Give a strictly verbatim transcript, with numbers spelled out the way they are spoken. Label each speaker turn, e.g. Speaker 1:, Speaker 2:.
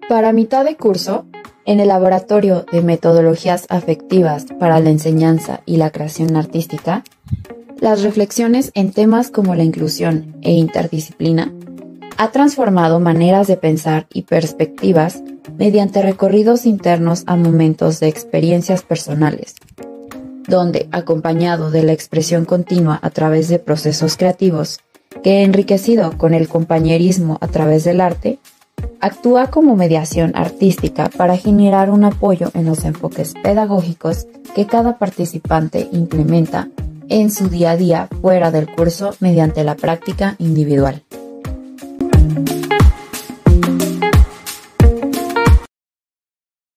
Speaker 1: Para mitad de curso, en el Laboratorio de Metodologías Afectivas para la Enseñanza y la Creación Artística, las reflexiones en temas como la inclusión e interdisciplina ha transformado maneras de pensar y perspectivas mediante recorridos internos a momentos de experiencias personales, donde, acompañado de la expresión continua a través de procesos creativos, que enriquecido con el compañerismo a través del arte, actúa como mediación artística para generar un apoyo en los enfoques pedagógicos que cada participante implementa en su día a día fuera del curso mediante la práctica individual.